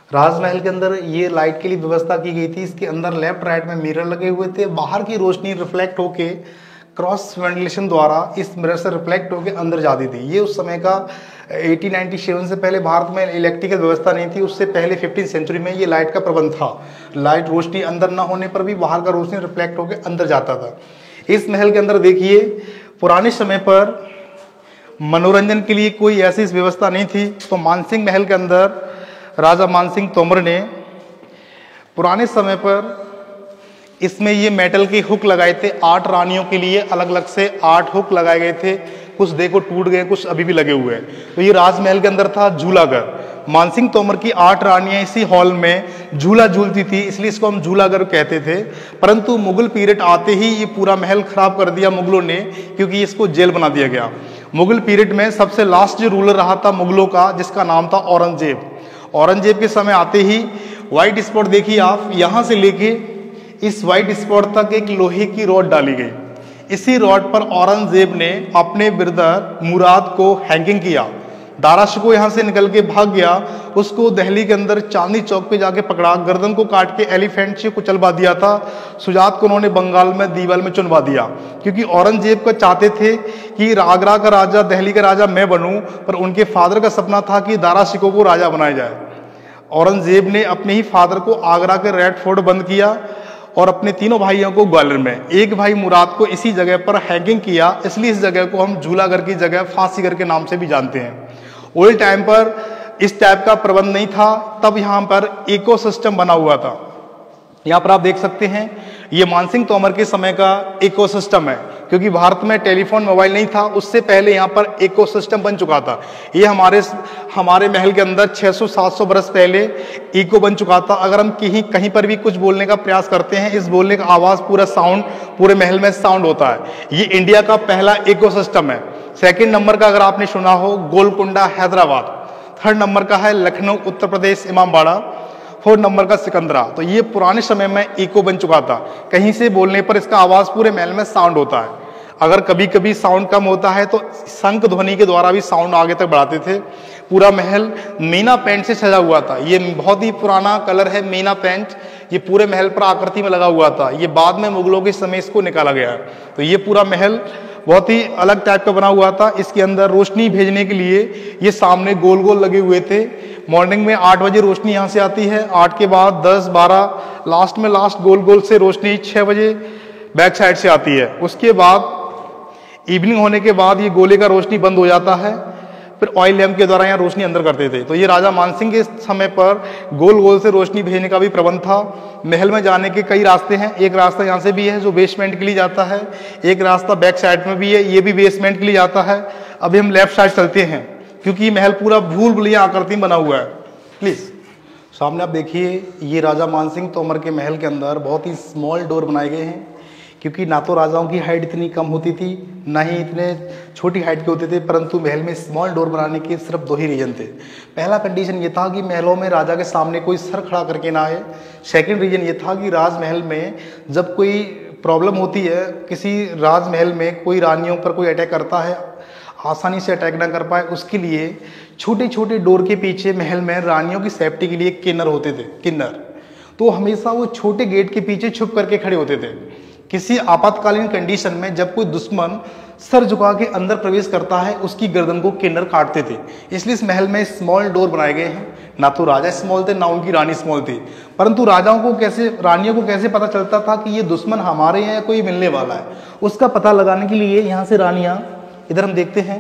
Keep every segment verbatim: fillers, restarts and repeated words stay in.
राजमहल के अंदर ये लाइट के लिए व्यवस्था की गई थी। इसके अंदर लेफ्ट राइट में मिरर लगे हुए थे। बाहर की रोशनी रिफ्लेक्ट होके क्रॉस वेंटिलेशन द्वारा इस मिरर से रिफ्लेक्ट होके अंदर जाती थी। ये उस समय का अठारह सौ सत्तानवे से पहले भारत में इलेक्ट्रिकल व्यवस्था नहीं थी। उससे पहले फिफ्टीन सेंचुरी में ये लाइट का प्रबंध था। लाइट रोशनी अंदर ना होने पर भी बाहर का रोशनी रिफ्लेक्ट होकर अंदर जाता था। इस महल के अंदर देखिए, पुराने समय पर मनोरंजन के लिए कोई ऐसी व्यवस्था नहीं थी, तो मानसिंह महल के अंदर राजा मानसिंह तोमर ने पुराने समय पर इसमें ये मेटल के हुक लगाए थे। आठ रानियों के लिए अलग अलग से आठ हुक लगाए गए थे। कुछ देखो टूट गए, कुछ अभी भी लगे हुए हैं। तो ये राजमहल के अंदर था झूलाघर। मानसिंह तोमर की आठ रानियां इसी हॉल में झूला झूलती थी, इसलिए इसको हम झूलाघर कहते थे। परंतु मुगल पीरियड आते ही ये पूरा महल खराब कर दिया मुगलों ने, क्योंकि इसको जेल बना दिया गया। मुगल पीरियड में सबसे लास्ट जो रूलर रहा था मुगलों का, जिसका नाम था औरंगजेब। औरंगजेब के समय आते ही व्हाइट स्पॉट देखिए आप, यहां से लेके इस व्हाइट स्पॉट तक एक लोहे की रॉड डाली गई। इसी रॉड पर औरंगजेब ने अपने ब्रदर मुराद को हैंगिंग किया। दारा शिकोह यहां से निकल के भाग गया, उसको दिल्ली के अंदर चांदनी चौक पे जाके पकड़ा, गर्दन को काट के एलिफेंट से कुचलवा दिया था। सुजात को उन्होंने बंगाल में दीवाल में चुनवा दिया, क्योंकि औरंगजेब को चाहते थे कि आगरा का राजा, दिल्ली का राजा मैं बनूं, पर उनके फादर का सपना था कि दारा शिकोह को राजा बनाया जाए। औरंगजेब ने अपने ही फादर को आगरा के रेड फोर्ट बंद किया और अपने तीनों भाइयों को ग्वालियर में, एक भाई मुराद को इसी जगह पर हैंगिंग किया। इसलिए इस जगह को हम झूलाघर की जगह फांसीघर के नाम से भी जानते हैं। ओल्ड टाइम पर इस टाइप का प्रबंध नहीं था, तब यहाँ पर इकोसिस्टम बना हुआ था। यहाँ पर आप देख सकते हैं, ये मानसिंह तोमर के समय का इकोसिस्टम है, क्योंकि भारत में टेलीफोन मोबाइल नहीं था, उससे पहले यहाँ पर इकोसिस्टम बन चुका था। ये हमारे हमारे महल के अंदर छह सौ सात सौ बरस पहले इको बन चुका था। अगर हम कहीं कहीं पर भी कुछ बोलने का प्रयास करते हैं, इस बोलने का आवाज पूरा साउंड पूरे महल में साउंड होता है। ये इंडिया का पहला इकोसिस्टम है। सेकंड नंबर का अगर आपने सुना हो, गोलकुंडा हैदराबाद। थर्ड नंबर का है लखनऊ उत्तर प्रदेश इमामबाड़ा। फोर्थ नंबर का सिकंदरा। तो ये पुराने समय में इको बन चुका था। कहीं से बोलने पर इसका आवाज पूरे महल में साउंड होता है। अगर कभी कभी साउंड कम होता है तो शंख ध्वनि के द्वारा भी साउंड आगे तक बढ़ाते थे। पूरा महल मीना पेंट से सजा हुआ था। ये बहुत ही पुराना कलर है मीना पेंट। ये पूरे महल पर आकृति में लगा हुआ था। ये बाद में मुगलों के समय इसको निकाला गया है। तो ये पूरा महल बहुत ही अलग टाइप का बना हुआ था। इसके अंदर रोशनी भेजने के लिए ये सामने गोल गोल लगे हुए थे। मॉर्निंग में आठ बजे रोशनी यहाँ से आती है, आठ के बाद दस बारह, लास्ट में लास्ट गोल गोल से रोशनी छः बजे बैक साइड से आती है। उसके बाद इवनिंग होने के बाद ये गोले का रोशनी बंद हो जाता है। फिर ऑयल लैम्प के द्वारा यहाँ रोशनी अंदर करते थे। तो ये राजा मानसिंह के समय पर गोल गोल से रोशनी भेजने का भी प्रबंध था। महल में जाने के कई रास्ते हैं। एक रास्ता यहाँ से भी है जो बेसमेंट के लिए जाता है, एक रास्ता बैक साइड में भी है, ये भी बेसमेंट के लिए जाता है। अभी हम लेफ्ट साइड चलते हैं, क्योंकि महल पूरा भूल भुलैया आकृति में बना हुआ है। प्लीज सामने आप देखिए, ये राजा मानसिंह तोमर के महल के अंदर बहुत ही स्मॉल डोर बनाए गए हैं, क्योंकि ना तो राजाओं की हाइट इतनी कम होती थी, ना ही इतने छोटी हाइट के होते थे, परंतु महल में स्मॉल डोर बनाने के सिर्फ दो ही रीजन थे। पहला कंडीशन ये था कि महलों में राजा के सामने कोई सर खड़ा करके ना आए। सेकंड रीजन ये था कि राजमहल में जब कोई प्रॉब्लम होती है, किसी राजमहल में कोई रानियों पर कोई अटैक करता है, आसानी से अटैक ना कर पाए, उसके लिए छोटे छोटे डोर के पीछे महल में रानियों की सेफ्टी के लिए किन्नर होते थे। किन्नर तो हमेशा वो छोटे गेट के पीछे छुप करके खड़े होते थे। किसी आपातकालीन कंडीशन में जब कोई दुश्मन सर झुका के अंदर प्रवेश करता है, उसकी गर्दन को किन्नर काटते थे। इसलिए इस महल में स्मॉल डोर बनाए गए हैं। ना तो राजा स्मॉल थे, ना उनकी रानी स्मॉल थी, परंतु राजाओं को कैसे, रानियों को कैसे पता चलता था कि ये दुश्मन हमारे हैं या कोई मिलने वाला है, उसका पता लगाने के लिए यहाँ से रानियां, इधर हम देखते हैं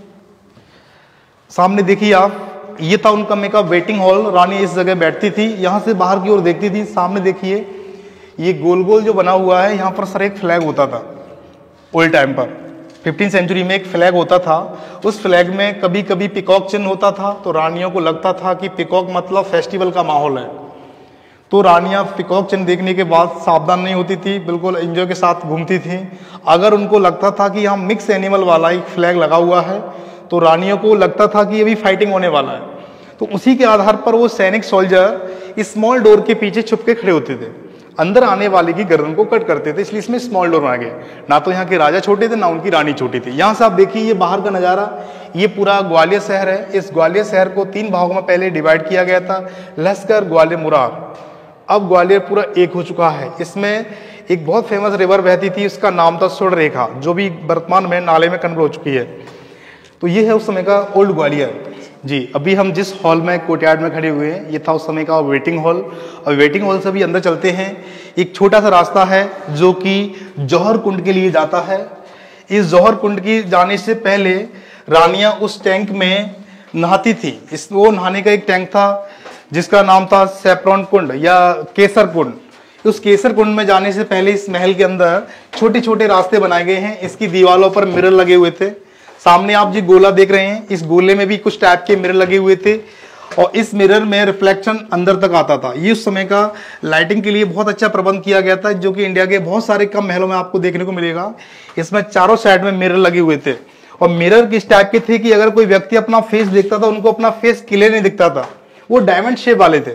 सामने देखिए आप, ये था उनका मेकअप वेटिंग हॉल। रानी इस जगह बैठती थी, यहाँ से बाहर की ओर देखती थी। सामने देखिए ये गोल गोल जो बना हुआ है, यहाँ पर सर एक फ्लैग होता था ओल्ड टाइम पर। फिफ्टीन सेंचुरी में एक फ्लैग होता था। उस फ्लैग में कभी कभी पिकॉक चिन्ह होता था, तो रानियों को लगता था कि पिकॉक मतलब फेस्टिवल का माहौल है। तो रानियां पिकॉक चिन्ह देखने के बाद सावधान नहीं होती थी, बिल्कुल एंजॉय के साथ घूमती थी। अगर उनको लगता था कि यहाँ मिक्स एनिमल वाला एक फ्लैग लगा हुआ है, तो रानियों को लगता था कि अभी फाइटिंग होने वाला है। तो उसी के आधार पर वो सैनिक सोल्जर स्मॉल डोर के पीछे छुप के खड़े होते थे। अंदर आने वाले की गर्दन को कट करते थे, इसलिए इसमें स्मॉल डोर बनाए गए। ना तो यहाँ के राजा छोटे थे, ना उनकी रानी छोटी थी। यहाँ से आप देखिए ये बाहर का नज़ारा, ये पूरा ग्वालियर शहर है। इस ग्वालियर शहर को तीन भागों में पहले डिवाइड किया गया था, लश्कर, ग्वालियर, मुरार। अब ग्वालियर पूरा एक हो चुका है। इसमें एक बहुत फेमस रिवर बहती थी, उसका नाम था स्वर्ण रेखा, जो भी वर्तमान में नाले में कन्वर्ट हो चुकी है। तो ये है उस समय का ओल्ड ग्वालियर जी। अभी हम जिस हॉल में कोर्टयार्ड में खड़े हुए हैं, ये था उस समय का वेटिंग हॉल। और वेटिंग हॉल से भी अंदर चलते हैं। एक छोटा सा रास्ता है जो कि जौहर कुंड के लिए जाता है। इस जौहर कुंड की जाने से पहले रानियां उस टैंक में नहाती थी। इस वो नहाने का एक टैंक था जिसका नाम था सैफ्रॉन कुंड या केसर कुंड। उस केसर कुंड में जाने से पहले इस महल के अंदर छोटे छोटे रास्ते बनाए गए हैं। इसकी दीवारों पर मिरर लगे हुए थे। सामने आप जी गोला देख रहे हैं, इस गोले में भी कुछ टाइप के मिरर लगे हुए थे और इस मिरर में रिफ्लेक्शन अंदर तक आता था। ये उस समय का लाइटिंग के लिए बहुत अच्छा प्रबंध किया गया था, जो कि इंडिया के बहुत सारे कम महलों में आपको देखने को मिलेगा। इसमें चारों साइड में मिरर लगे हुए थे और मिरर किस टाइप के थे कि अगर कोई व्यक्ति अपना फेस देखता था, उनको अपना फेस क्लियर नहीं दिखता था, वो डायमंड शेप वाले थे।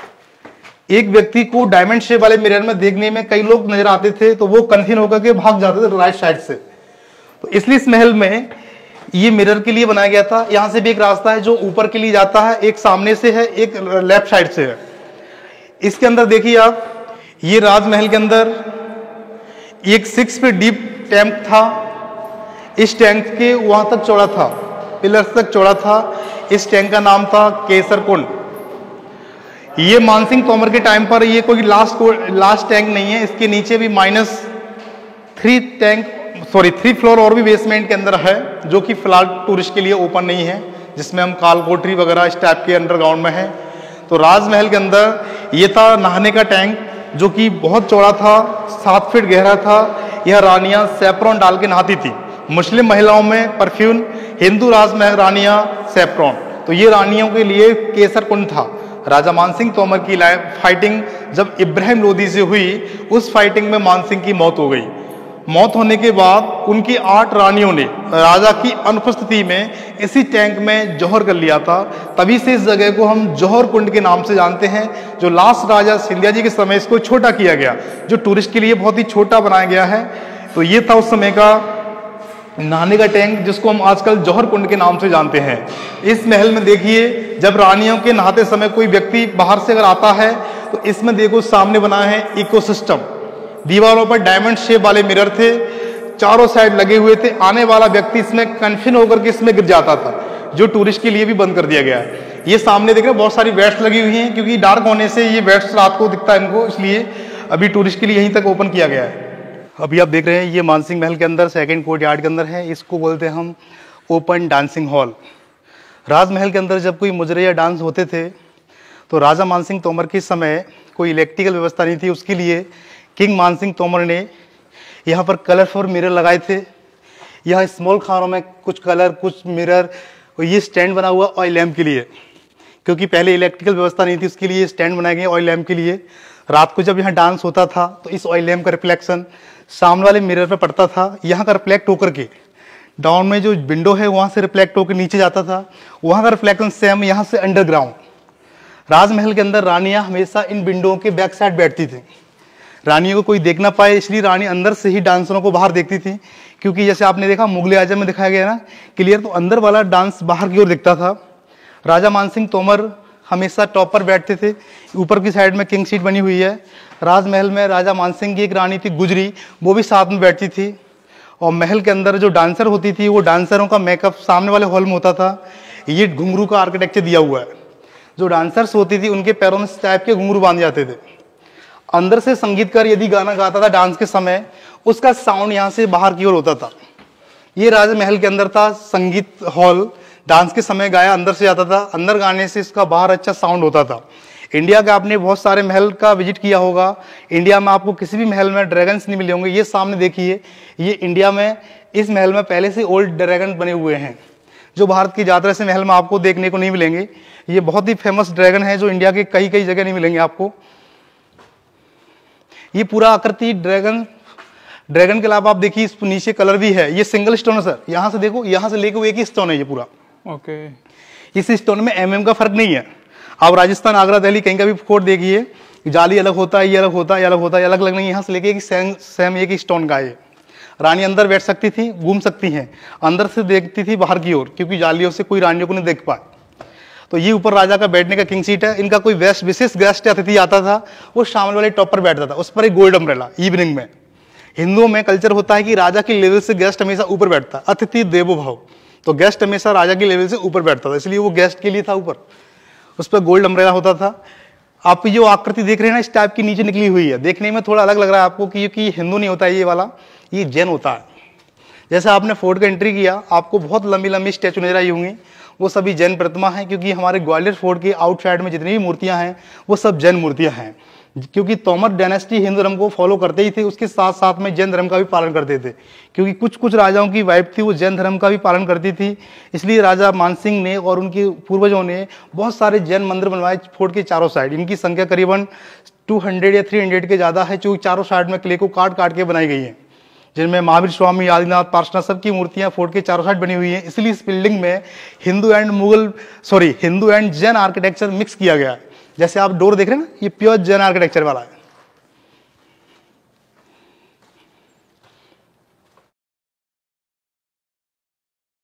एक व्यक्ति को डायमंड शेप वाले मिरर में देखने में कई लोग नजर आते थे तो वो कन्फ्यूज होकर के भाग जाते थे राइट साइड से। तो इसलिए इस महल में ये मिरर के लिए बनाया गया था। यहां से भी एक रास्ता है जो ऊपर के लिए जाता है, एक सामने से है, एक लेफ्ट साइड से है। इसके अंदर देखिए आप, ये राजमहल के अंदर एक सिक्स फीट डीप टैंक था। इस टैंक के वहां तक चौड़ा था, पिलर्स तक चौड़ा था। इस टैंक का नाम था केसर कुंड। ये मानसिंह तोमर के टाइम पर ये कोई लास्ट लास्ट टैंक नहीं है। इसके नीचे भी minus three tank sorry three floor और भी बेसमेंट के अंदर है, जो कि फिलहाल टूरिस्ट के लिए ओपन नहीं है, जिसमें हम कालकोठरी वगैरह इस टाइप के अंडरग्राउंड में है। तो राजमहल के अंदर ये था नहाने का टैंक, जो कि बहुत चौड़ा था, सात फीट गहरा था। यह रानियां सैफ्रॉन डाल के नहाती थी। मुस्लिम महिलाओं में परफ्यूम, हिंदू राजमहल रानियां सैफ्रॉन। तो ये रानियों के लिए केसर कुंड था। राजा मानसिंह तोमर की फाइटिंग जब इब्राहिम लोदी से हुई, उस फाइटिंग में मानसिंह की मौत हो गई। मौत होने के बाद उनकी आठ रानियों ने राजा की अनुपस्थिति में इसी टैंक में जौहर कर लिया था। तभी से इस जगह को हम जौहर कुंड के नाम से जानते हैं, जो लास्ट राजा सिंधिया जी के समय इसको छोटा किया गया, जो टूरिस्ट के लिए बहुत ही छोटा बनाया गया है। तो ये था उस समय का नहाने का टैंक, जिसको हम आजकल जौहर कुंड के नाम से जानते हैं। इस महल में देखिए, जब रानियों के नहाते समय कोई व्यक्ति बाहर से अगर आता है तो इसमें देखो सामने बना है इकोसिस्टम। दीवारों पर डायमंड शेप वाले मिरर थे, चारों साइड लगे हुए थे। आने वाला व्यक्ति इसमें कन्फ्यूज होकर के इसमें गिर जाता था, जो टूरिस्ट के लिए भी बंद कर दिया गया है। ये सामने देख रहे हैं बहुत सारी बेड्स लगी हुई हैं, क्योंकि डार्क होने से ये बेड्स रात को दिखता है इनको, इसलिए अभी टूरिस्ट के लिए यहीं तक ओपन किया गया है। अभी आप देख रहे हैं ये मानसिंह महल के अंदर सेकेंड कोर्ट यार्ड के अंदर है। इसको बोलते हैं हम ओपन डांसिंग हॉल। राजमहल के अंदर जब कोई मुजरे या डांस होते थे तो राजा मानसिंह तोमर के समय कोई इलेक्ट्रिकल व्यवस्था नहीं थी, उसके लिए किंग मानसिंह तोमर ने यहाँ पर कलरफुल मिरर लगाए थे। यहाँ स्मॉल खानों में कुछ कलर, कुछ मिरर, और ये स्टैंड बना हुआ ऑयल लैम्प के लिए, क्योंकि पहले इलेक्ट्रिकल व्यवस्था नहीं थी, उसके लिए स्टैंड बनाए गए ऑयल लैम्प के लिए। रात को जब यहाँ डांस होता था तो इस ऑयल लैम्प का रिफ्लेक्शन सामने वाले मिरर पर पड़ता था। यहाँ का रिफ्लेक्ट होकर के डाउन में जो विंडो है वहाँ से रिफ्लेक्ट होकर नीचे जाता था, वहाँ का रिफ्लेक्शन सेम यहाँ से अंडरग्राउंड। राजमहल के अंदर रानियाँ हमेशा इन विंडो के बैक साइड बैठती थी, रानियों को कोई देख ना पाए, इसलिए रानी अंदर से ही डांसरों को बाहर देखती थी। क्योंकि जैसे आपने देखा मुगल आजम में दिखाया गया ना क्लियर, तो अंदर वाला डांस बाहर की ओर दिखता था। राजा मानसिंह तोमर हमेशा टॉप पर बैठते थे। ऊपर की साइड में किंग सीट बनी हुई है। राजमहल में राजा मानसिंह की एक रानी थी गुजरी, वो भी साथ में बैठती थी। और महल के अंदर जो डांसर होती थी, वो डांसरों का मेकअप सामने वाले हॉल में होता था। ये घुंघरू का आर्किटेक्चर दिया हुआ है। जो डांसर्स होती थी उनके पैरों में इस टाइप के घुंघरू बांध जाते थे। अंदर से संगीतकार यदि गाना गाता था डांस के समय, उसका साउंड यहाँ से बाहर की ओर होता था। ये राजमहल के अंदर था संगीत हॉल, डांस के समय गाया अंदर से जाता था, अंदर गाने से इसका बाहर अच्छा साउंड होता था। इंडिया का आपने बहुत सारे महल का विजिट किया होगा, इंडिया में आपको किसी भी महल में ड्रैगन्स नहीं मिले होंगे। ये सामने देखिए, ये इंडिया में इस महल में पहले से ओल्ड ड्रैगन बने हुए हैं, जो भारत की ज़्यादा से महल में आपको देखने को नहीं मिलेंगे। ये बहुत ही फेमस ड्रैगन है, जो इंडिया के कई कई जगह नहीं मिलेंगे आपको। ये पूरा आकृति ड्रैगन ड्रैगन के अलावा आप देखिए इस नीचे कलर भी है। ये सिंगल स्टोन है सर, यहाँ से देखो, यहाँ से लेके एक ही स्टोन है ये पूरा। ओके, इस स्टोन में एम एम का फर्क नहीं है। आप राजस्थान, आगरा, दिल्ली कहीं का भी फोर्ट देखिए, जाली अलग होता है, ये अलग होता है, ये अलग होता है, अलग अलग नहीं, यहाँ से लेके सेम सेम एक ही स्टोन का है। रानी अंदर बैठ सकती थी, घूम सकती हैं, अंदर से देखती थी बाहर की ओर, क्योंकि जालियों से कोई रानियों को नहीं देख पाए। तो ये ऊपर राजा का बैठने का किंग सीट है। इनका कोई वेस्ट विशेष गेस्ट अतिथि आता था, वो शामल वाले टॉप पर बैठता था, उस पर एक गोल्ड अम्ब्रेला इवनिंग में। हिंदुओं में कल्चर होता है कि राजा के लेवल से गेस्ट हमेशा ऊपर बैठता है, अतिथि देवो भव, तो गेस्ट हमेशा राजा के लेवल से ऊपर बैठता था, इसलिए वो गेस्ट के लिए था ऊपर, उस पर गोल्ड अम्ब्रेला होता था। आप जो आकृति देख रहे हैं ना, इस टाइप की नीचे निकली हुई है, देखने में थोड़ा अलग लग रहा है आपको, क्योंकि हिंदू नहीं होता है ये वाला, ये जैन होता है। जैसे आपने फोर्ट का एंट्री किया, आपको बहुत लंबी लंबी स्टैचू नजर आई होंगी, वो सभी जैन प्रतिमा हैं, क्योंकि हमारे ग्वालियर फोर्ट के आउटसाइड में जितनी भी मूर्तियां हैं वो सब जैन मूर्तियां हैं, क्योंकि तोमर डायनेस्टी हिंदू धर्म को फॉलो करते ही थे, उसके साथ साथ में जैन धर्म का भी पालन करते थे, क्योंकि कुछ कुछ राजाओं की वाइफ थी वो जैन धर्म का भी पालन करती थी। इसलिए राजा मानसिंह ने और उनके पूर्वजों ने बहुत सारे जैन मंदिर बनवाए फोर्ट के चारों साइड। इनकी संख्या करीबन दो सौ या तीन सौ के ज़्यादा है, जो चारों साइड में किले को काट काट के बनाई गई है, जिनमें महावीर स्वामी, आदिनाथ, पार्श्वनाथ सबकी मूर्तियां फोर्ट के चारों साइड बनी हुई हैं। इसलिए इस बिल्डिंग में Hindu and Mughal sorry Hindu and Jain architecture mix किया गया है। जैसे आप डोर देख रहे हैं ना, ये प्योर जैन आर्किटेक्चर वाला है।